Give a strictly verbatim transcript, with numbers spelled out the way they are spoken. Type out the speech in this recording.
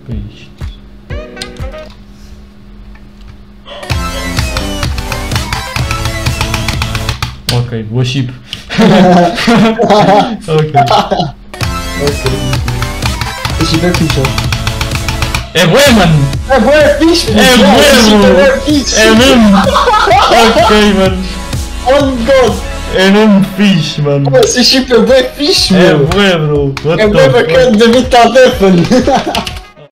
peixe. Ok, boa chip. Ok. Ok. Esse chip é fixe, ó. É bué, mano! É bué fixe, É mano! mesmo! É bué fixe! É mesmo! Ok, mano! Oh god! É mesmo fixe, mano! Esse chip é bué fixe, É meu! bué, bro! What É the bué fuck? bacana, David tá defando!